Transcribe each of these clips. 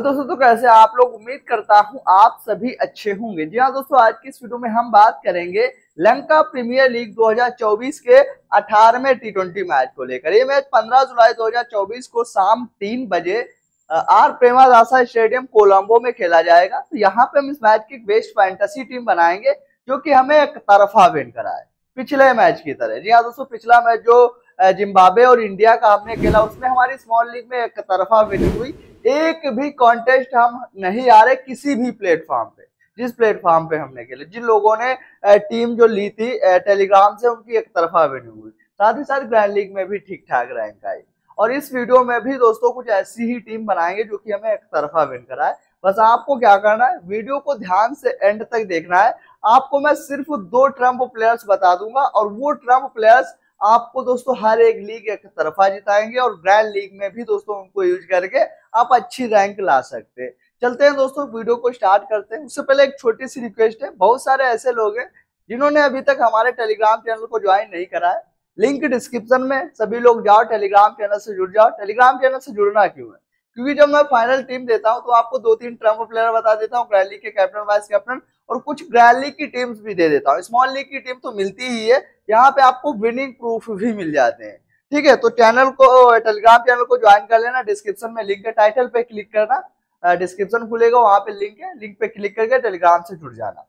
दोस्तों, तो कैसे आप लोग? उम्मीद करता हूं आप सभी अच्छे होंगे। जी हाँ दोस्तों, आज की इस वीडियो में हम बात करेंगे लंका प्रीमियर लीग 2024 के 18वें टी20 मैच को लेकर। ये मैच 15 जुलाई 2024 को शाम 3 बजे आर प्रेमदासा स्टेडियम कोलंबो में खेला जाएगा। तो यहाँ पे हम इस मैच की बेस्ट फैंटेसी टीम बनाएंगे जो कि हमें एक तरफा विन कराए पिछले मैच की तरह। जी हाँ दोस्तों, पिछला मैच जो जिम्बाब्वे और इंडिया का हमने खेला उसमें हमारी स्मॉल लीग में एक तरफा विनिंग हुई। एक भी कॉन्टेस्ट हम नहीं आ रहे किसी भी प्लेटफॉर्म पे। जिस प्लेटफॉर्म पे हमने खेले, जिन लोगों ने टीम जो ली थी टेलीग्राम से, उनकी एक तरफा विनिंग हुई। साथ ही साथ ग्रैंड लीग में भी ठीक ठाक रैंक आई। और इस वीडियो में भी दोस्तों कुछ ऐसी ही टीम बनाएंगे जो कि हमें एक तरफा विन कराए। बस आपको क्या करना है, वीडियो को ध्यान से एंड तक देखना है। आपको मैं सिर्फ 2 ट्रम्प प्लेयर्स बता दूंगा और वो ट्रम्प प्लेयर्स आपको दोस्तों हर एक लीग एक तरफा जिताएंगे और ग्रैंड लीग में भी दोस्तों उनको यूज करके आप अच्छी रैंक ला सकते हैं। चलते हैं दोस्तों, वीडियो को स्टार्ट करते हैं। उससे पहले एक छोटी सी रिक्वेस्ट है, बहुत सारे ऐसे लोग हैं जिन्होंने अभी तक हमारे टेलीग्राम चैनल को ज्वाइन नहीं करा है। लिंक डिस्क्रिप्शन में, सभी लोग जाओ टेलीग्राम चैनल से जुड़ जाओ। टेलीग्राम चैनल से जुड़ना क्यों है? क्योंकि जब मैं फाइनल टीम देता हूं तो आपको 2-3 ट्रम्प प्लेयर बता देता हूँ, ग्रैंड लीग के कैप्टन, वाइस कैप्टन, और कुछ ग्रैंड लीग की टीम्स भी दे देता हूँ। स्मॉल लीग की टीम तो मिलती ही है, यहाँ पे आपको विनिंग प्रूफ भी मिल जाते हैं। ठीक है, तो चैनल को, टेलीग्राम चैनल को ज्वाइन कर लेना। डिस्क्रिप्शन में लिंक है, टाइटल पे क्लिक करना, डिस्क्रिप्शन खुलेगा, वहां पे लिंक है, लिंक पे क्लिक करके टेलीग्राम से जुड़ जाना।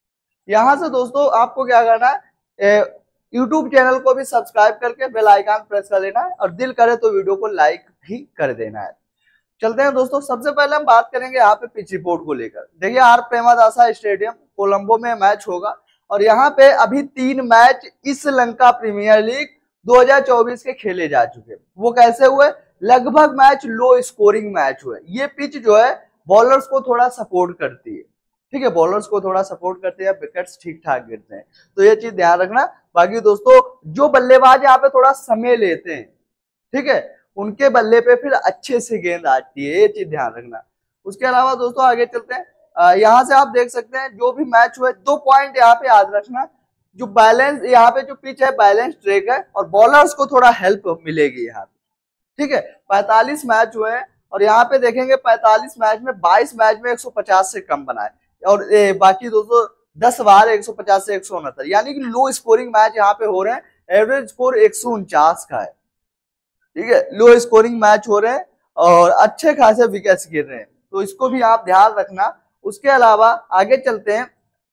यहाँ से दोस्तों आपको क्या करना है, यूट्यूब चैनल को भी सब्सक्राइब करके बेल आइकन प्रेस कर लेना है और दिल करे तो वीडियो को लाइक भी कर देना है। चलते हैं दोस्तों, सबसे पहले हम बात करेंगे यहाँ पे पिच रिपोर्ट को लेकर। देखिए, आर प्रेमदासा स्टेडियम कोलंबो में मैच होगा और यहाँ पे अभी 3 मैच इस लंका प्रीमियर लीग 2024 के खेले जा चुके। वो कैसे हुए? लगभग मैच लो स्कोरिंग मैच हुए। ये पिच जो है बॉलर्स को थोड़ा सपोर्ट करती है। ठीक है, बॉलर्स को थोड़ा सपोर्ट करते हैं, विकेट्स ठीक ठाक गिरते हैं, तो ये चीज ध्यान रखना। बाकी दोस्तों, जो बल्लेबाज यहाँ पे थोड़ा समय लेते हैं, ठीक है, उनके बल्ले पे फिर अच्छे से गेंद आती है, ये चीज ध्यान रखना। उसके अलावा दोस्तों आगे चलते हैं। यहाँ से आप देख सकते हैं जो भी मैच हुए, 2 पॉइंट यहाँ पे याद रखना। जो बैलेंस, यहाँ पे जो पिच है बैलेंस ट्रैक है और बॉलर्स को थोड़ा हेल्प मिलेगी यहाँ पे। ठीक है, 45 मैच हुए हैं और यहाँ पे देखेंगे 45 मैच में 22 मैच में 150 से कम बनाए और बाकी दोस्तों 10 बार 150 से 169, यानी कि लो स्कोरिंग मैच यहाँ पे हो रहे हैं। एवरेज स्कोर 149 का है। ठीक है, लो स्कोरिंग मैच हो रहे हैं और अच्छे खासे विकेट्स गिर रहे हैं, तो इसको भी आप ध्यान रखना। उसके अलावा आगे चलते हैं।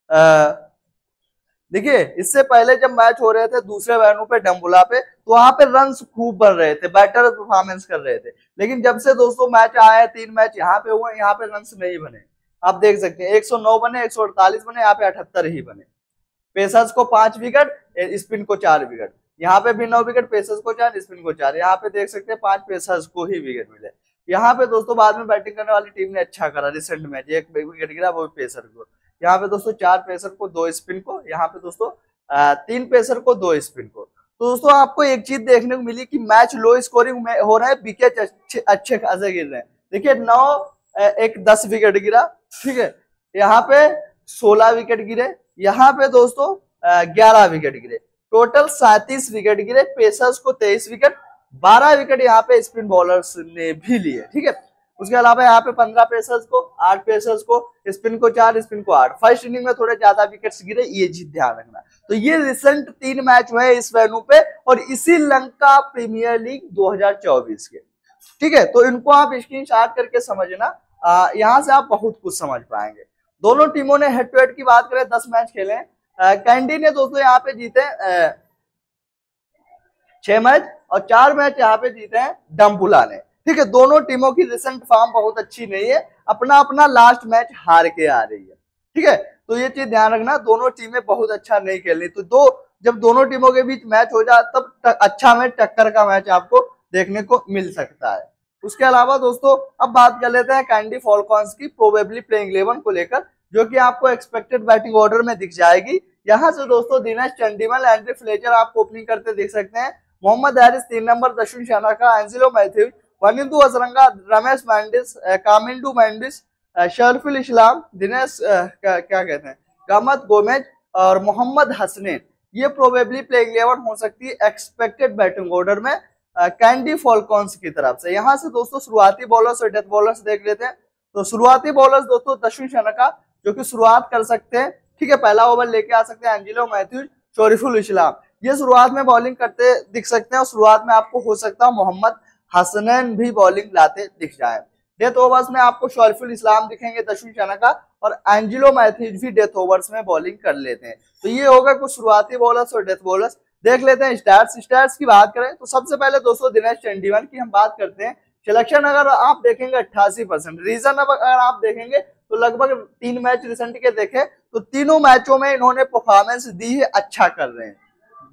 देखिए, इससे पहले जब मैच हो रहे थे दूसरे वेन्यू पे डम्बुला पे, तो वहां पे रन्स खूब बन रहे थे, बेटर परफॉर्मेंस कर रहे थे। लेकिन जब से दोस्तों मैच आए, 3 मैच यहाँ पे हुए, यहाँ पे रन्स नहीं बने। आप देख सकते हैं 109 बने, 148 बने, यहाँ पे 78 ही बने। पेसर्स को 5 विकेट, स्पिन को 4 विकेट। यहाँ पे भी 9 विकेट, पेसर्स को 4, स्पिन को 4। यहाँ पे देख सकते हैं 5 पेसर्स को ही विकेट मिले। यहाँ पे दोस्तों बाद में बैटिंग करने वाली टीम ने अच्छा करा। रिसेंट मैच 1 विकेट गिरा, वो पेसर को। यहाँ पे दोस्तों 4 पेसर को, 2 स्पिन को। यहाँ पे दोस्तों 3 पेसर को, 2 स्पिन को। तो दोस्तों आपको एक चीज देखने को मिली कि मैच लो स्कोरिंग में हो रहा है, विकेट अच्छे खासे गिर रहे हैं। देखिए 10 विकेट गिरा। ठीक है, यहाँ पे 16 विकेट गिरे, यहाँ पे दोस्तों 11 विकेट गिरे, टोटल 37 विकेट गिरे। पेसर्स को 23 विकेट, 12 विकेट यहाँ पे स्पिन बॉलर्स ने भी लिए। ठीक है, उसके अलावा यहाँ पे 15 पेसर्स को, 8 पेसर्स को, स्पिन को 4, स्पिन को 8। फर्स्ट इनिंग में थोड़े ज्यादा विकेट्स गिरे, ये चीज ध्यान रखना। तो ये रिसेंट 3 मैच हुए इस वेन्यू पे और इसी लंका प्रीमियर लीग 2024 के। ठीक है, तो इनको आप स्क्रीनशॉट करके समझना, यहाँ से आप बहुत कुछ समझ पाएंगे। दोनों टीमों ने हेड टू हेड की बात करें 10 मैच खेले। कैंडी ने दोस्तों यहाँ पे जीते 6 मैच और 4 मैच यहाँ पे जीते हैं डम्बुला ने। ठीक है, दोनों टीमों की रिसेंट फॉर्म बहुत अच्छी नहीं है, अपना अपना लास्ट मैच हार के आ रही है। ठीक है, तो ये चीज ध्यान रखना, दोनों टीमें बहुत अच्छा नहीं खेल रही। तो जब दोनों टीमों के बीच मैच हो जाए तब अच्छा मैच, टक्कर का मैच आपको देखने को मिल सकता है। उसके अलावा दोस्तों अब बात कर लेते हैं कैंडी फॉल्कॉन्स की प्रोबेबली प्लेइंग 11 को लेकर, जो कि आपको एक्सपेक्टेड बैटिंग ऑर्डर में दिख जाएगी। यहाँ से दोस्तों दिनेश चंडीमल, एंड्रे फ्लेचर आपको ओपनिंग करते देख सकते हैं। मोहम्मद हारिस 3 नंबर, दशुन शानाका, एंजिलो मैथ्यूज, वनिंदु असरंगा, रमेश मैंडिस, कामिंडू मैंडिस, शरफुल इस्लाम, दिनेश क्या कहते हैं, गमत गोमेज और मोहम्मद हसनैन, ये प्रोबेबली प्लेइंग 11 हो सकती है एक्सपेक्टेड बैटिंग ऑर्डर में कैंडी फॉल्कॉन्स की तरफ से। यहाँ से दोस्तों शुरुआती बॉलर्स और डेथ बॉलर्स देख लेते हैं। तो शुरुआती बॉलर्स दोस्तों दशविन शनका जो कि शुरुआत कर सकते हैं, ठीक है, पहला ओवर लेके आ सकते हैं। एंजिलो मैथ्यूज, शरीफुल इस्लाम ये शुरुआत में बॉलिंग करते दिख सकते हैं, और शुरुआत में आपको हो सकता है मोहम्मद हसनैन भी बॉलिंग लाते दिख जाए। डेथ ओवर्स में आपको शरीफुल इस्लाम दिखेंगे, दशविन शनका और एंजिलो मैथ्यूज भी डेथ ओवर्स में बॉलिंग कर लेते हैं। तो ये होगा कुछ शुरुआती बॉलर्स और डेथ बॉलर्स। देख लेते हैं स्टैट्स की बात करें तो सबसे पहले दोस्तों दिनेश चंडीमाल की हम बात करते हैं। सिलेक्शन अगर आप देखेंगे 88%, रीजन अगर आप देखेंगे तो लगभग 3 मैच रिसेंट के देखे तो तीनों मैचों में इन्होंने परफॉर्मेंस दी है, अच्छा कर रहे हैं।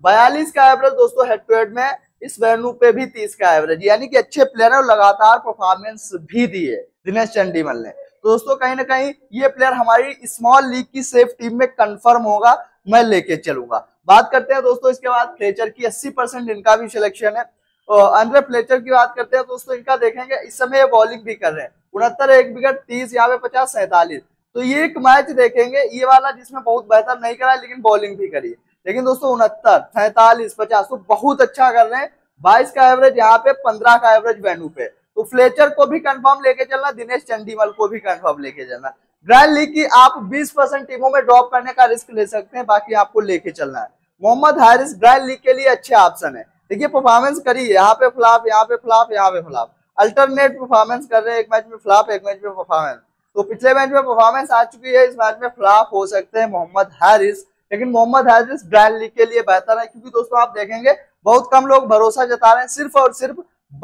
42 का एवरेज दोस्तों हेड टू हेड में, इस वेन्यू पे भी 30 का एवरेज, यानी कि अच्छे प्लेयर है और लगातार परफॉर्मेंस भी दी है दिनेश चंडीमाल ने। तो दोस्तों कहीं ना कहीं ये प्लेयर हमारी स्मॉल लीग की सेफ टीम में कंफर्म होगा, मैं लेके चलूंगा। बात करते हैं दोस्तों इसके बाद फ्लेचर की, 80% इनका भी सिलेक्शन है। अंद्रे फ्लेचर की बात करते हैं दोस्तों, इनका देखेंगे इस समय ये बॉलिंग भी कर रहे हैं, 69 1 विकेट, 30 यहाँ पे 50 47। तो ये एक मैच देखेंगे ये वाला जिसमें बहुत बेहतर नहीं करा लेकिन बॉलिंग भी करी, लेकिन दोस्तों 69 47 50 तो बहुत अच्छा कर रहे हैं। 22 का एवरेज यहाँ पे, 15 का एवरेज वेन्यू पे। तो फ्लेचर को भी कंफर्म लेके चलना, दिनेश चंडीमाल को भी कंफर्म लेके चलना। ग्रैंड लीग की आप 20% टीमों में ड्रॉप करने का रिस्क ले सकते हैं, बाकी आपको लेके चलना है। मोहम्मद हारिस ग्रैंड लीग के लिए अच्छे ऑप्शन है। देखिए परफॉर्मेंस करी है, यहाँ पे फ्लॉप, यहाँ पे फ्लॉप, यहाँ पे फ्लॉप, अल्टरनेट परफॉर्मेंस कर रहे हैं, एक मैच में फ्लॉप, एक मैच में परफॉर्मेंस। तो पिछले मैच में परफॉर्मेंस आ चुकी है, इस मैच में फ्लॉप हो सकते हैं मोहम्मद हारिस, लेकिन मोहम्मद हारिस ग्रैंड लीग के लिए बेहतर है, क्योंकि दोस्तों आप देखेंगे बहुत कम लोग भरोसा जता रहे हैं, सिर्फ और सिर्फ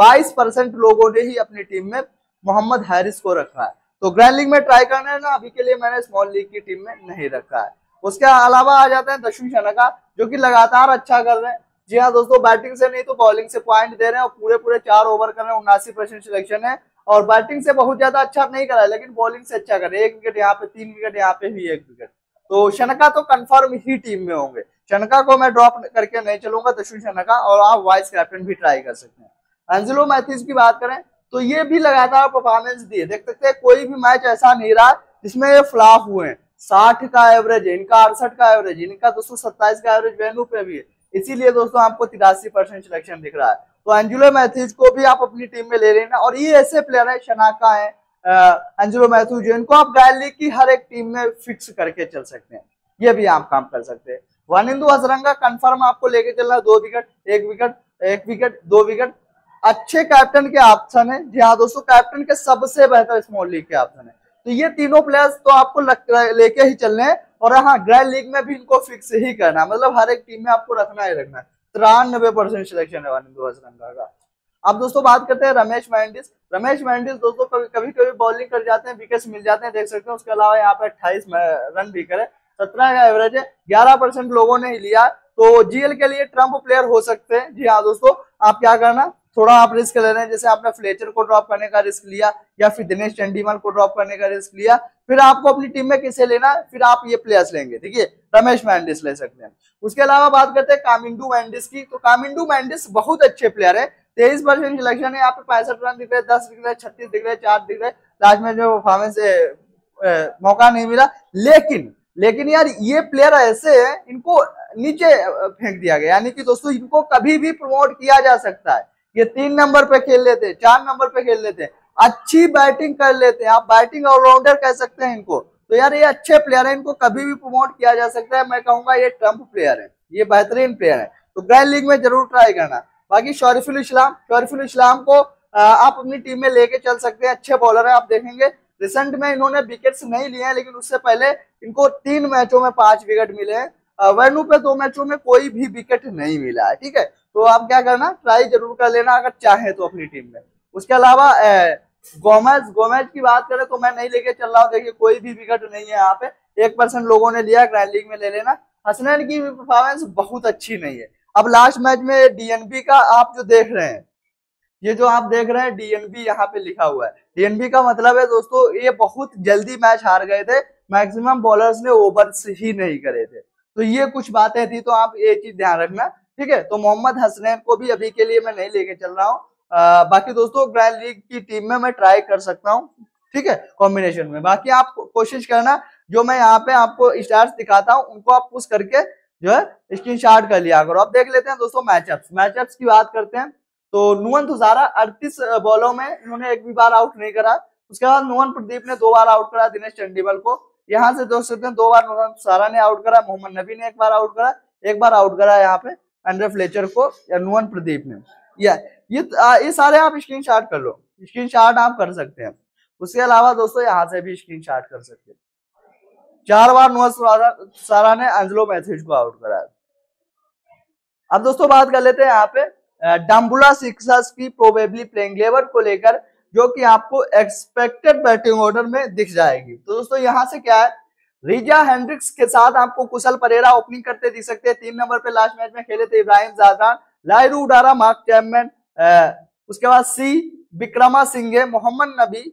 22% लोगों ने ही अपनी टीम में मोहम्मद हारिस को रखा है। तो ग्रैंड लीग में ट्राई करना है ना, अभी के लिए मैंने स्मॉल लीग की टीम में नहीं रखा है। उसके अलावा आ जाते हैं दशविन शनका जो कि लगातार अच्छा कर रहे हैं। जी हाँ दोस्तों, बैटिंग से नहीं तो बॉलिंग से पॉइंट दे रहे हैं और पूरे 4 ओवर कर रहे हैं, 79% सिलेक्शन है। और बैटिंग से बहुत ज्यादा अच्छा नहीं करा है, लेकिन बॉलिंग से अच्छा कर रहे हैं, 1 विकेट यहाँ पे, 3 विकेट यहाँ पे भी 1 विकेट। तो शनका तो कंफर्म ही टीम में होंगे, शनका को मैं ड्रॉप करके नहीं चलूंगा, दशविन शनका, और आप वाइस कैप्टन भी ट्राई कर सकते हैं। एंजिलो मैथ्यूज की बात करें तो ये भी लगातार परफॉर्मेंस दिए, देख सकते हैं कोई भी मैच ऐसा नहीं रहा जिसमें ये फ्लॉप हुए हैं। 60 का एवरेज है इनका, 68 का एवरेज इनका, 227 का एवरेज वेन्यू पे भी है, इसीलिए दोस्तों आपको 83% सिलेक्शन दिख रहा है। तो एंजिलो मैथ्यूज को भी आप अपनी टीम में ले लेना, और ये ऐसे प्लेयर है, शनाका है, एंजिलो मैथ्यूज, इनको आप ग्रैंड लीग की हर एक टीम में फिक्स करके चल सकते हैं, ये भी आप काम कर सकते हैं। वानिंदु हसरंगा कंफर्म आपको लेके चलना, 2 विकेट 1 विकेट 1 विकेट 2 विकेट, अच्छे कैप्टन के ऑप्शन है। जी हाँ दोस्तों, कैप्टन के सबसे बेहतर स्मॉल लीग के ऑप्शन है। तो ये तीनों प्लेयर्स तो आपको लेके ही चलने हैं, और हाँ ग्रैंड लीग में भी इनको फिक्स ही करना, मतलब हर एक टीम में आपको रखना ही रखना है। 93% सिलेक्शन है वानिंदु हसरंगा का। अब दोस्तों बात करते हैं रमेश मेंडिस। रमेश मेंडिस दोस्तों कभी कभी बॉलिंग कर जाते हैं, विकेट्स मिल जाते हैं, देख सकते हैं। उसके अलावा यहाँ पे 28 रन भी करे, 17 का एवरेज है, 11% लोगों ने ही लिया। तो जीएल के लिए ट्रम्प प्लेयर हो सकते हैं। जी हाँ दोस्तों, आप क्या करना, थोड़ा आप रिस्क ले रहे हैं, जैसे आपने फ्लेचर को ड्रॉप करने का रिस्क लिया या फिर दिनेश चंडीमाल को ड्रॉप करने का रिस्क लिया, फिर आपको अपनी टीम में किसे लेना, फिर आप ये प्लेयर्स लेंगे, ठीक है, रमेश मेंडिस ले सकते हैं। उसके अलावा बात करते हैं कामिंडू मेंडिस की। तो कामिंडू मेंडिस बहुत अच्छे प्लेयर है, 23% सिलेक्शन है, यहाँ पे 65 रन दिख रहे, 10 दिख रहे, 36 दिख रहे, 4 दिख रहे, लास्ट में जो परफॉर्मेंस मौका नहीं मिला। लेकिन यार ये प्लेयर ऐसे है, इनको नीचे फेंक दिया गया, यानी कि दोस्तों इनको कभी भी प्रमोट किया जा सकता है। ये 3 नंबर पे खेल लेते, 4 नंबर पे खेल लेते, अच्छी बैटिंग कर लेते हैं, आप बैटिंग ऑलराउंडर कह सकते हैं इनको। तो यार ये अच्छे प्लेयर है, इनको कभी भी प्रमोट किया जा सकता है। मैं कहूंगा ये ट्रम्प प्लेयर है, ये बेहतरीन प्लेयर है, तो ग्रैंड लीग में जरूर ट्राई करना। बाकी शरीफुल इस्लाम को आप अपनी टीम में लेके चल सकते हैं, अच्छे बॉलर है। आप देखेंगे रिसेंट में इन्होंने विकेट्स नहीं लिए हैं, लेकिन उससे पहले इनको 3 मैचों में 5 विकेट मिले हैं। वेन्यू पे 2 मैचों में कोई भी विकेट नहीं मिला है, ठीक है। तो आप क्या करना, ट्राई जरूर कर लेना अगर चाहे तो अपनी टीम में। उसके अलावा गोमेज की बात करें तो मैं नहीं लेके चल रहा हूँ, देखिए कोई भी विकेट नहीं है यहाँ पे, 1% लोगों ने लिया, ग्रैंड लीग में ले लेना। हसनैन की परफॉर्मेंस बहुत अच्छी नहीं है। अब लास्ट मैच में डीएनबी का आप जो देख रहे हैं, ये जो आप देख रहे हैं डीएनबी यहाँ पे लिखा हुआ है, डीएनबी का मतलब है दोस्तों ये बहुत जल्दी मैच हार गए थे, मैक्सिमम बॉलर्स ने ओवर्स ही नहीं करे थे। तो ये कुछ बातें थी, तो आप ये चीज ध्यान रखना, ठीक है। तो मोहम्मद हसनैन को भी अभी के लिए मैं नहीं लेके चल रहा हूँ। बाकी दोस्तों ग्रैंड लीग की टीम में मैं ट्राई कर सकता हूँ, ठीक है, कॉम्बिनेशन में। बाकी आप कोशिश करना, जो मैं यहाँ पे आपको स्टार्स दिखाता हूँ उनको आप पुश करके जो है स्क्रीनशॉट कर लिया करो। अब देख लेते हैं दोस्तों मैचअप्स की बात करते हैं। तो नुवन तुजारा 38 बॉलों में इन्होंने एक भी बार आउट नहीं करा, उसके बाद नुवन प्रदीप ने 2 बार आउट करा दिनेश चंडीमल को। यहाँ से देख सकते हैं 2 बार नुवन तुषारा ने आउट करा, मोहम्मद नबी ने 1 बार आउट करा, 1 बार आउट करा यहाँ पे एंड्रे फ्लेचर को या नुवन प्रदीप ने। ये सारे आप स्क्रीनशॉट कर लो, स्क्रीनशॉट आप कर सकते हैं। उसके अलावा दोस्तों यहाँ से भी स्क्रीनशॉट कर सकते हैं। 4 बार नुवन तुषारा ने एंजेलो मैथ्यूज को आउट कराया। अब दोस्तों बात कर लेते हैं यहाँ पे डम्बुला सिक्सर्स की प्रोबेबली प्लेइंग 11 को लेकर, जो कि आपको एक्सपेक्टेड बैटिंग ऑर्डर में दिख जाएगी। तो दोस्तों यहाँ से क्या है, रिजा हेंड्रिक्स के साथ आपको कुशल परेरा ओपनिंग करते दिख सकते हैं। 3 नंबर पे लास्ट मैच में खेले थे इब्राहिम जादरान, लाइरू उडारा, मार्क चैपमैन, उसके बाद सी विक्रमासिंघे, मोहम्मद नबी,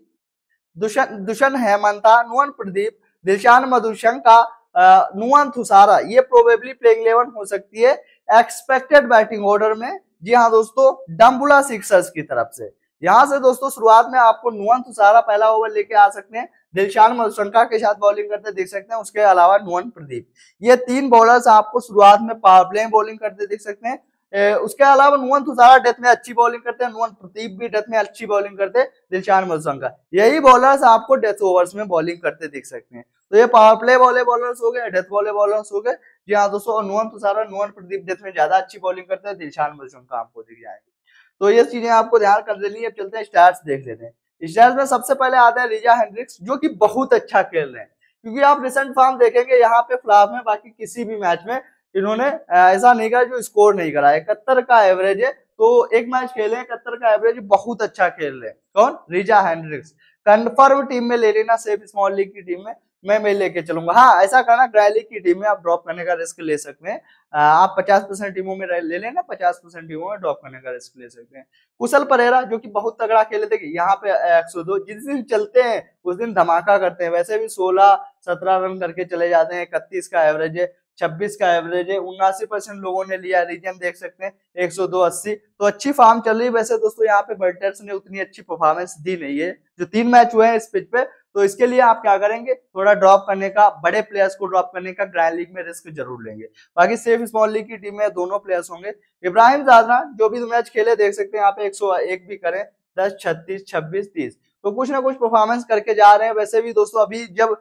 दुष्यंत हेमंता, नुवन प्रदीप, दिलशान मधुशंका, नुवन तुषारा, ये प्रोबेबली प्लेइंग 11 हो सकती है एक्सपेक्टेड बैटिंग ऑर्डर में। जी हाँ दोस्तों, डम्बुला सिक्सर्स की तरफ से। यहाँ से दोस्तों शुरुआत में आपको नुवन तुषारा पहला ओवर लेके आ सकते हैं, दिलशान मधुशंका के साथ बॉलिंग करते देख सकते हैं, उसके अलावा नुवन प्रदीप, ये 3 बॉलर्स आपको शुरुआत में पावर प्ले बॉलिंग करते देख सकते हैं। उसके अलावा नुवन तुषारा डेथ में अच्छी बॉलिंग करते हैं, नुवन प्रदीप भी डेथ में अच्छी बॉलिंग करते हैं, दिलशान मधुशंका, यही बॉलर्स आपको डेथ ओवर्स में बॉलिंग करते दिख सकते हैं। तो ये पावर प्ले वाले बॉलर्स हो गए, डेथ वाले बॉलर्स हो गए। जी हाँ दोस्तों, नुवन तुषारा, नुवन प्रदीप डेथ में ज्यादा अच्छी बॉलिंग करते हैं, दिलशान मधुशंका आपको दिख जाएंगे। तो ये चीजें आपको ध्यान कर लेनी है। अब चलते हैं स्टैट्स देख लेते हैं। स्टैट्स में सबसे पहले आते हैं रिजा हेंड्रिक्स, जो कि बहुत अच्छा खेल रहे हैं, क्योंकि आप रिसेंट फॉर्म देखेंगे यहाँ पे फ्लॉप में, बाकी किसी भी मैच में इन्होंने ऐसा नहीं करा जो स्कोर नहीं करा। 71 का एवरेज है, तो एक मैच खेले 71 का एवरेज, बहुत अच्छा खेल रहे हैं। कौन? रिजा हेंड्रिक्स। कंफर्म टीम में ले लेना, सेफ स्मॉल लीग की टीम में मैं लेके चलूंगा। हाँ, ऐसा करना ग्रैंड लीग की टीम में आप ड्रॉप करने का रिस्क ले सकते हैं। आप 50% टीमों में ले लेना, 50% टीमों में ड्रॉप करने का रिस्क ले सकते हैं। कुशल परेरा, जो कि बहुत तगड़ा खेले थे, यहाँ पे 102, जिस दिन चलते हैं उस दिन धमाका करते हैं। वैसे भी 16-17 रन करके चले जाते हैं, 31 का एवरेज है, 26 का एवरेज है, 79% लोगों ने लिया। रीजन देख सकते हैं 102-80, तो अच्छी फॉर्म चल रही है। वैसे दोस्तों यहाँ पे बल्टर्स ने उतनी अच्छी परफॉर्मेंस दी नहीं है, जो 3 मैच हुए हैं इस पिच पे। तो इसके लिए आप क्या करेंगे, थोड़ा ड्रॉप करने का, बड़े प्लेयर्स को ड्रॉप करने का ग्रैंड लीग में रिस्क जरूर लेंगे। बाकी सेफ स्मॉल लीग की टीम में दोनों प्लेयर्स होंगे। इब्राहिम जादरान जो भी मैच खेले देख सकते हैं यहाँ पे 101 भी करें, 10, 36, 26, 30, तो कुछ ना कुछ परफॉर्मेंस करके जा रहे हैं। वैसे भी दोस्तों अभी जब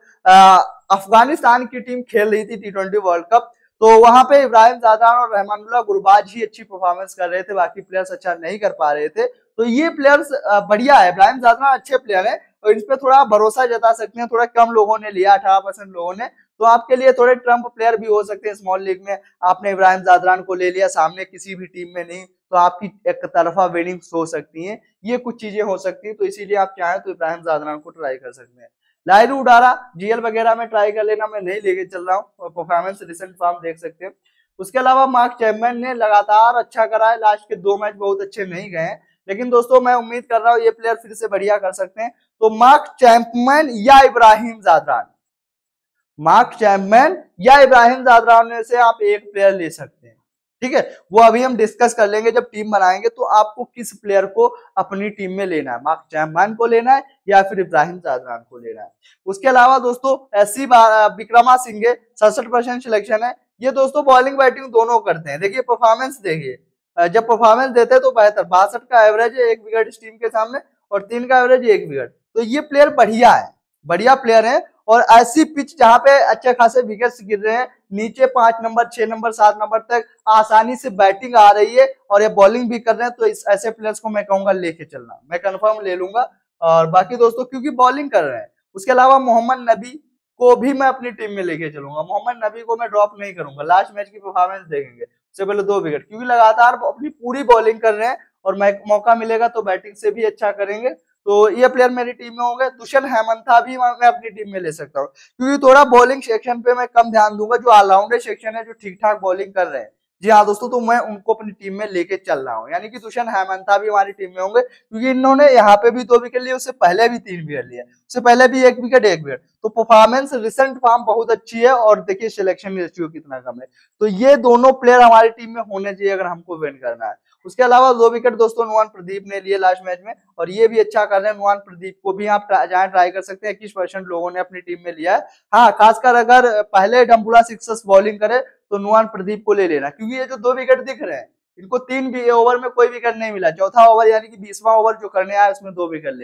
अफगानिस्तान की टीम खेल रही थी T20 वर्ल्ड कप, तो वहां पे इब्राहिम जादरान और रहमानुल्लाह गुरबाज ही अच्छी परफॉर्मेंस कर रहे थे, बाकी प्लेयर्स अच्छा नहीं कर पा रहे थे। तो ये प्लेयर्स बढ़िया है, इब्राहिम जादरान अच्छे प्लेयर है और इस पे थोड़ा भरोसा जता सकते हैं। थोड़ा कम लोगों ने लिया, 18% लोगों ने, तो आपके लिए थोड़े ट्रम्प प्लेयर भी हो सकते हैं स्मॉल लीग में। आपने इब्राहिम जादरान को ले लिया, सामने किसी भी टीम में नहीं, तो आपकी एक तरफा विनिंग्स हो सकती हैं, ये कुछ चीजें हो सकती हैं। तो इसीलिए आप चाहें तो इब्राहिम जादरान को ट्राई कर सकते हैं। लाइरू उडारा जीएल वगैरह में ट्राई कर लेना, मैं नहीं लेके चल रहा हूँ, और परफॉर्मेंस रिसेंट फॉर्म देख सकते हैं। उसके अलावा मार्क चैपमैन ने लगातार अच्छा करा है, लास्ट के 2 मैच बहुत अच्छे नहीं गए हैं, लेकिन दोस्तों मैं उम्मीद कर रहा हूँ ये प्लेयर फिर से बढ़िया कर सकते हैं। तो मार्क चैपमैन या इब्राहिम जादरान, मार्क चैपमैन या इब्राहिम जादरान में से आप एक प्लेयर ले सकते हैं, ठीक है। वो अभी हम डिस्कस कर लेंगे जब टीम बनाएंगे, तो आपको किस प्लेयर को अपनी टीम में लेना है, मार्क चैपमैन को लेना है या फिर इब्राहिम जादरान को लेना है। उसके अलावा दोस्तों ऐसी विक्रमासिंघे 67% सिलेक्शन है। ये दोस्तों बॉलिंग बैटिंग दोनों करते हैं। देखिए परफॉर्मेंस देखिए, जब परफॉर्मेंस देते हैं तो बेहतर, 62 का एवरेज है, 1 विकेट इस टीम के सामने, और 3 का एवरेज 1 विकेट। तो ये प्लेयर बढ़िया है, बढ़िया प्लेयर है। और ऐसी पिच जहां पे अच्छे खासे विकेट्स गिर रहे हैं, नीचे 5 नंबर, 6 नंबर, 7 नंबर तक आसानी से बैटिंग आ रही है और ये बॉलिंग भी कर रहे हैं, तो इस ऐसे प्लेयर्स को मैं कहूंगा लेके चलना, मैं कंफर्म ले लूंगा। और बाकी दोस्तों क्योंकि बॉलिंग कर रहे हैं। उसके अलावा मोहम्मद नबी को भी मैं अपनी टीम में लेके चलूंगा, मोहम्मद नबी को मैं ड्रॉप नहीं करूंगा। लास्ट मैच की परफॉर्मेंस देखेंगे, उससे पहले 2 विकेट, क्योंकि लगातार अपनी पूरी बॉलिंग कर रहे हैं और मौका मिलेगा तो बैटिंग से भी अच्छा करेंगे। तो ये प्लेयर मेरी टीम में होंगे। दुष्यंत हेमंता भी मैं अपनी टीम में ले सकता हूँ, क्योंकि थोड़ा बॉलिंग सेक्शन पे मैं कम ध्यान दूंगा, जो ऑलराउंडर सेक्शन है, जो ठीक ठाक बॉलिंग कर रहे हैं। जी हाँ दोस्तों, तो मैं उनको अपनी टीम में लेके चल रहा हूँ, यानी कि दुष्यंत हेमंता भी हमारी टीम में होंगे, क्योंकि इन्होंने यहाँ पे भी 2 विकेट लिए, उससे पहले भी 3 विकेट लिए, उससे पहले भी 1 विकेट 1 विकेट। तो परफॉर्मेंस रिसेंट फॉर्म बहुत अच्छी है, और देखिए सिलेक्शन रेशियो कितना कम है। तो ये दोनों प्लेयर हमारी टीम में होने चाहिए अगर हमको विन करना है। उसके अलावा 2 विकेट दोस्तों नुवन प्रदीप ने लिए लास्ट मैच में, और ये भी अच्छा कर रहे हैं। नुवन प्रदीप को भी आप ट्राई कर सकते हैं, 21% लोगों ने अपनी टीम में लिया है। हाँ, खासकर अगर पहले डम्बुला सिक्सर्स बॉलिंग करे तो नुवन प्रदीप को ले लेना, क्योंकि ये जो 2 विकेट दिख रहे हैं, इनको 3 ओवर में कोई विकेट नहीं मिला, चौथा ओवर यानी कि 20वां ओवर जो करने आया उसमें 2 विकेट ले गए।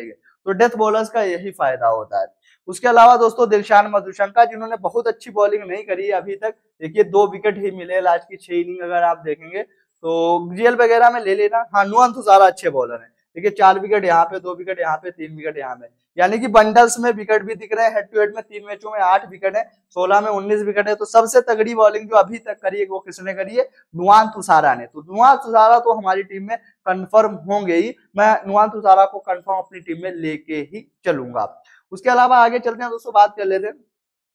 तो डेथ बॉलर्स का यही फायदा होता है। उसके अलावा दोस्तों दिलशान मधुशंका जिन्होंने बहुत अच्छी बॉलिंग नहीं करी अभी तक, देखिए 2 विकेट ही मिले लास्ट की 6 इनिंग अगर आप देखेंगे तो जीएल वगैरह में ले लेना। हाँ, नुआन तुषारा अच्छे बॉलर है, देखिए 4 विकेट यहाँ पे, 2 विकेट यहाँ पे, 3 विकेट यहाँ पे, यानी कि बंडल्स में विकेट भी दिख रहे हैं। हेड टू हेड में 3 मैचों में 8 विकेट है, 16 में 19 विकेट है। तो सबसे तगड़ी बॉलिंग जो अभी तक करी है वो किसने करी है? नुआन तुषारा ने। तो नुआन तुषारा तो हमारी टीम में कंफर्म होंगे ही, मैं नुआन तुषारा को कंफर्म अपनी टीम में लेके ही चलूंगा। उसके अलावा आगे चलते हैं दोस्तों, बात कर लेते हैं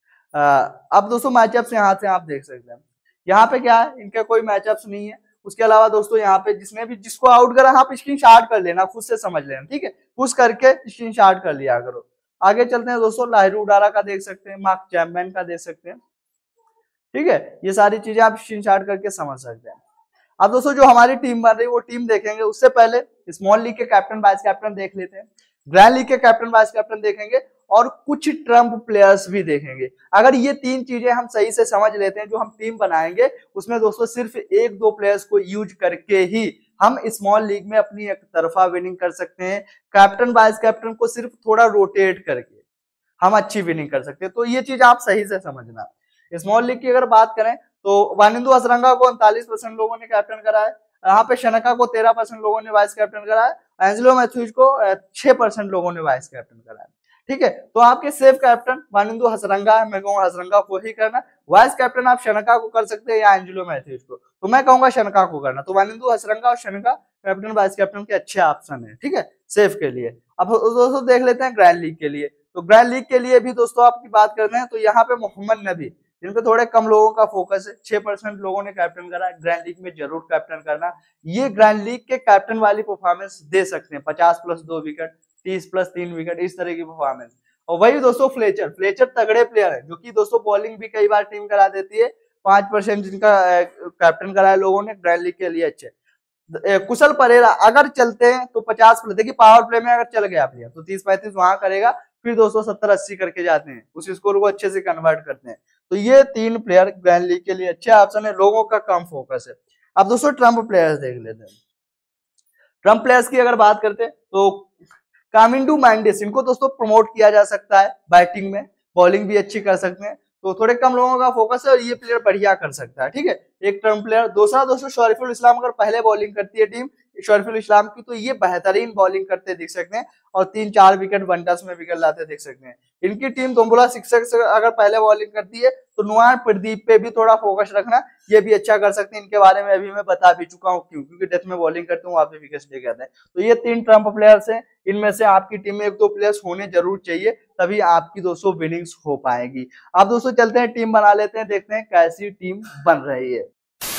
अब दोस्तों मैचअप्स यहाँ से आप देख सकते हैं। यहाँ पे क्या है, इनका कोई मैचअप्स नहीं है। उसके अलावा दोस्तों यहाँ पे जिसको आउट करा आप स्क्रीनशॉट कर लेना, खुद से समझ लेना, ठीक है, पुश करके स्क्रीनशॉट कर लिया करो। आगे चलते हैं दोस्तों, लाहिरू उडारा का देख सकते हैं, मार्क चैपमैन का देख सकते हैं, ठीक है, ये सारी चीजें आप स्क्रीनशॉट करके समझ सकते हैं। अब दोस्तों जो हमारी टीम बन रही है वो टीम देखेंगे, उससे पहले स्मॉल लीग के कैप्टन वाइस कैप्टन देख लेते हैं, ग्रैंड लीग के कैप्टन वाइस कैप्टन देखेंगे और कुछ ट्रम्प प्लेयर्स भी देखेंगे। अगर ये 3 चीजें हम सही से समझ लेते हैं, जो हम टीम बनाएंगे उसमें दोस्तों सिर्फ 1-2 प्लेयर्स को यूज करके ही हम स्मॉल लीग में अपनी एक तरफा विनिंग कर सकते हैं। कैप्टन वाइस कैप्टन को सिर्फ थोड़ा रोटेट करके हम अच्छी विनिंग कर सकते हैं। तो ये चीज आप सही से समझना। स्मॉल लीग की अगर बात करें तो वानिंदु हसरंगा को 39% लोगों ने कैप्टन करा है, यहाँ पे शनका को 13% लोगों ने वाइस कैप्टन करा है, एंजेलो मैथ्यूज को 6% लोगों ने वाइस कैप्टन करा है, ठीक है। तो आपके सेफ कैप्टन वानिंदु हसरंगा है, मैं कहूंगा हसरंगा को ही करना। वाइस कैप्टन आप शनका को कर सकते हैं या एंजेलो मैथ्यूज को, तो मैं कहूंगा शनका को करना। तो वानिंदु हसरंगा और शनका कैप्टन वाइस कैप्टन के अच्छे ऑप्शन है, ठीक है, सेफ के लिए। अब दोस्तों देख लेते हैं ग्रैंड लीग के लिए। तो ग्रैंड लीग के लिए भी दोस्तों आपकी बात करते हैं तो यहाँ पे मोहम्मद नबी, जिन पे थोड़े कम लोगों का फोकस है, 6% लोगों ने कैप्टन करा है। ग्रैंड लीग में जरूर कैप्टन करना, ये ग्रैंड लीग के कैप्टन वाली परफॉर्मेंस दे सकते हैं, 50+2 विकेट, 30+3 विकेट, इस तरह की परफॉर्मेंस। और वही दोस्तों फ्लेचर तगड़े प्लेयर है, जो कि दोस्तों बॉलिंग भी कई बार टीम करा देती है। 5% जिनका कैप्टन करा है लोगों ने ग्रैंड लीग के लिए अच्छे। कुशल परेरा अगर चलते हैं तो 50+, देखिए पावर प्ले में अगर चल गया प्लेयर तो 30-35 वहां करेगा, फिर दोस्तों 70-80 करके जाते हैं, उस स्कोर को अच्छे से कन्वर्ट करते हैं। तो ये 3 प्लेयर ग्रैंड लीग के लिए अच्छे ऑप्शन है, लोगों का कम फोकस है। अब दोस्तों ट्रम्प प्लेयर्स देख लेते हैं। ट्रम्प प्लेयर्स की अगर बात करते हैं तो कामिंडू मैंडिस, इनको दोस्तों प्रमोट किया जा सकता है बैटिंग में, बॉलिंग भी अच्छी कर सकते हैं। तो थोड़े कम लोगों का फोकस है और ये प्लेयर बढ़िया कर सकता है, ठीक है, एक टर्म प्लेयर। दूसरा दोस्तों शरीफुल इस्लाम, अगर पहले बॉलिंग करती है टीम शरीफुल इस्लाम की तो ये बेहतरीन बॉलिंग करते दिख सकते हैं और 3-4 विकेट वनडस में विकेट लाते दिख सकते हैं। इनकी टीम तोम्बोला सिक्सर अगर पहले बॉलिंग करती है तो नुआन प्रदीप पे भी थोड़ा फोकस रखना, ये भी अच्छा कर सकते हैं। इनके बारे में अभी मैं बता भी चुका हूँ क्योंकि डेथ में बॉलिंग करते हैं वहां पे विकेट लेके आते हैं। तो ये 3 ट्रम्प प्लेयर्स हैं, इनमें से आपकी टीम में 1-2 प्लेयर्स होने जरूर चाहिए, तभी आपकी दोस्तों विनिंग्स हो पाएगी। अब दोस्तों चलते हैं टीम बना लेते हैं, देखते हैं कैसी टीम बन रही है।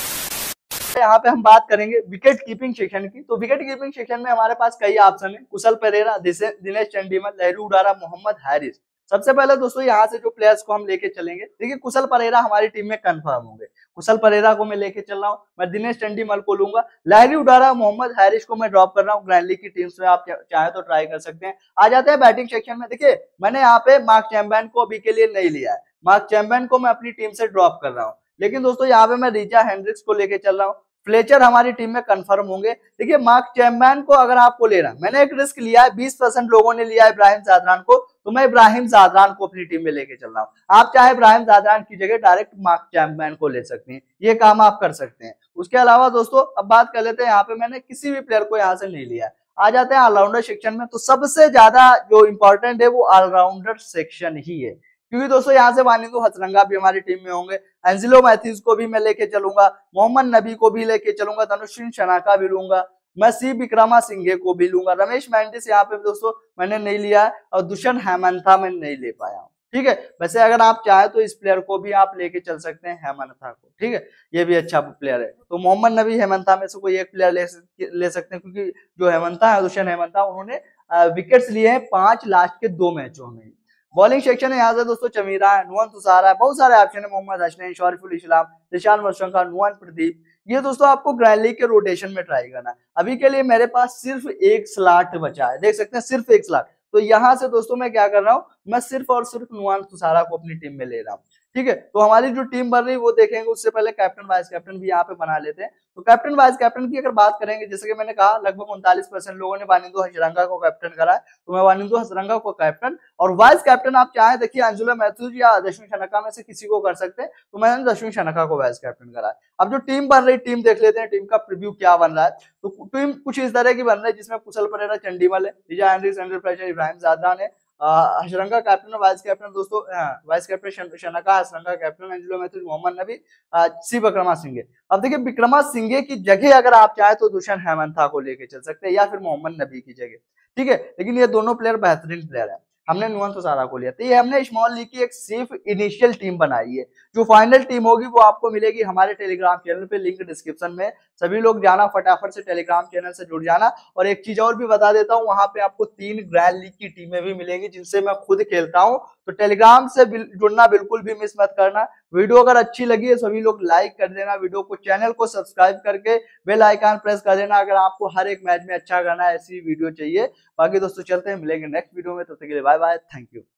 यहाँ पे हम बात करेंगे विकेट कीपिंग सेक्शन की। तो विकेट कीपिंग सेक्शन में हमारे पास कई ऑप्शन है, कुशल परेरा, दिनेश चंडीमल, लाहिरू उडारा, मोहम्मद हारिस। सबसे पहले दोस्तों यहाँ से जो प्लेयर्स को हम लेके चलेंगे, देखिए कुशल परेरा हमारी टीम में कंफर्म होंगे, कुशल परेरा को मैं लेके चल रहा हूँ। मैं दिनेश चंडीमल को लूंगा, लाहिरू उडारा, मोहम्मद हारिस को मैं ड्रॉप कर रहा हूँ। ग्रैंड लीग की टीम से आप चाहे तो ट्राई कर सकते हैं। आ जाते हैं बैटिंग सेक्शन में। देखिए मैंने यहाँ पे मार्क चैम्पियन को अभी के लिए नहीं लिया है, मार्क चैम्पियन को मैं अपनी टीम से ड्रॉप कर रहा हूँ, लेकिन दोस्तों यहाँ पे मैं रिचा हेंड्रिक्स को लेके चल रहा हूँ। फ्लेचर हमारी टीम में कंफर्म होंगे। देखिए मार्क चैम्पियन को अगर आपको लेना, मैंने एक रिस्क लिया है, 20% लोगों ने लिया है इब्राहिम जादरान को, तो मैं इब्राहिम जादरान को अपनी टीम में लेके चल रहा हूँ। आप चाहे इब्राहिम जादरान की जगह डायरेक्ट मार्क चैम्पियन को ले सकते हैं, ये काम आप कर सकते हैं। उसके अलावा दोस्तों अब बात कर लेते हैं, यहाँ पे मैंने किसी भी प्लेयर को यहाँ से नहीं लिया। आ जाते हैं ऑलराउंडर सेक्शन में। तो सबसे ज्यादा जो इंपॉर्टेंट है वो ऑलराउंडर सेक्शन ही है, क्योंकि दोस्तों यहाँ से वानिंदु हसरंगा भी हमारी टीम में होंगे, एंजेलो मैथ्यूज को भी मैं लेके चलूंगा, मोहम्मद नबी को भी लेके चलूंगा, धनुषिन शनाका भी लूंगा, मैं सी विक्रमासिंघे को भी लूंगा, रमेश मैंडिस यहाँ पे दोस्तों मैंने नहीं लिया है, और दुष्यंत हेमंथा मैं नहीं ले पाया हूँ, ठीक है। वैसे अगर आप चाहे तो इस प्लेयर को भी आप लेके चल सकते हैं, हेमंथा को, ठीक है, ये भी अच्छा प्लेयर है। तो मोहम्मद नबी हेमंथा में से कोई एक प्लेयर ले सकते हैं, क्योंकि जो हेमंथा है दुष्यंत हेमंथा, उन्होंने विकेट्स लिए हैं 5 लास्ट के 2 मैचों में। बॉलिंग सेक्शन है यहाँ से दोस्तों चमीरा है, नुआन तुषारा है, बहुत सारे ऑप्शन है, मोहम्मद हसनैन, शरीफुल इस्लाम, दिलशान मधुशंका, नुआन प्रदीप। ये दोस्तों आपको ग्रैंड लीग के रोटेशन में ट्राई करना। अभी के लिए मेरे पास सिर्फ एक स्लॉट बचा है, देख सकते हैं सिर्फ एक स्लॉट। तो यहाँ से दोस्तों मैं क्या कर रहा हूँ, मैं सिर्फ और सिर्फ नुआन तुषारा को अपनी टीम में ले रहा हूँ। ठीक है। तो हमारी जो टीम बन रही है वो देखेंगे, उससे पहले कैप्टन वाइस कैप्टन भी यहाँ पे बना लेते हैं। तो कैप्टन वाइस कैप्टन की अगर बात करेंगे, जैसे कि मैंने कहा लगभग 39% लोगों ने वानिंदो हसरंगा को कैप्टन करा है, तो मैं वानिंदो हसरंगा को कैप्टन, और वाइस कैप्टन आप चाहे देखिए अंजुला मैथ्यूज या दशविन शनका में से किसी को कर सकते हैं, तो मैंने दशविन शनका को वाइस कैप्टन करा है। अब जो टीम बन रही, टीम देख लेते हैं टीम का प्रीव्यू क्या बन रहा है। तो टीम कुछ इस तरह की बन रही है जिसमें कुशल परेरा चंडीमल है, Reeza Hendricks, Andre Fletcher, Ibrahim Zadran है, हसरंगा कैप्टन और वाइस कैप्टन दोस्तों, vice captain Shanaka, Hasaranga captain Angelo Mathews, Mohammad Nabi, C Vikrama Singhe. अब देखिए विक्रमा सिंघे की जगह अगर आप चाहे तो दुष्यंत हेमंथा को लेके चल सकते हैं या फिर मोहम्मद नबी की जगह, ठीक है। लेकिन ये दोनों प्लेयर बेहतरीन प्लेयर है। हमने नुवंत सारा को लिया, तो ये हमने स्मॉल लीग की एक सिर्फ इनिशियल टीम बनाई है। जो फाइनल टीम होगी वो आपको मिलेगी हमारे टेलीग्राम चैनल पे, लिंक डिस्क्रिप्शन में। सभी लोग जाना, फटाफट से टेलीग्राम चैनल से जुड़ जाना। और एक चीज और भी बता देता हूँ, वहां पे आपको 3 ग्रैंड लीग की टीमें भी मिलेंगी जिनसे मैं खुद खेलता हूँ। तो टेलीग्राम से जुड़ना बिल्कुल भी मिस मत करना। वीडियो अगर अच्छी लगी है सभी लोग लाइक कर देना वीडियो को, चैनल को सब्सक्राइब करके बेल आइकन प्रेस कर देना अगर आपको हर एक मैच में अच्छा करना है, ऐसी वीडियो चाहिए। बाकी दोस्तों चलते हैं, मिलेंगे नेक्स्ट वीडियो में, तब तक के लिए बाय बाय, थैंक यू।